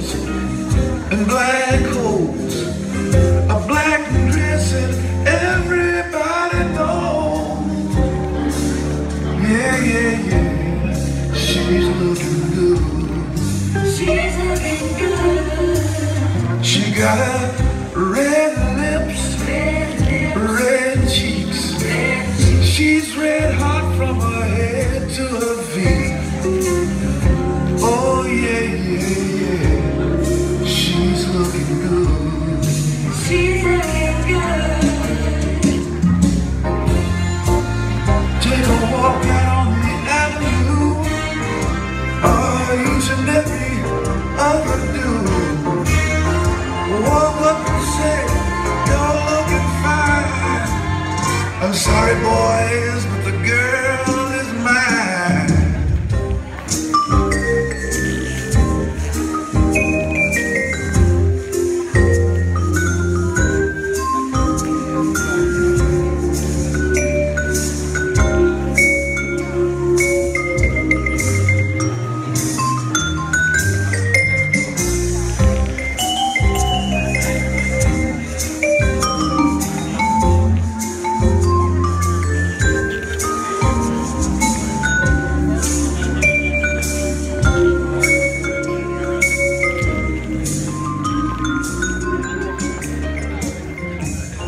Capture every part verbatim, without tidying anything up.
heels and black holes, a black dress that everybody knows. Yeah, yeah, yeah, she's looking good. She's looking good. She got a red lips, Red lips, red cheeks. red cheeks. She's red hot from her head to her feet. Oh yeah, yeah, yeah, she's looking good. She's looking good. Take a walk out on the avenue, oh, each and every other dude. Walk up and say, you're looking fine. I'm sorry boys, but the girl is mine.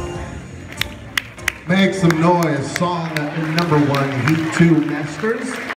Make some noise, song number one, Heat two Masters.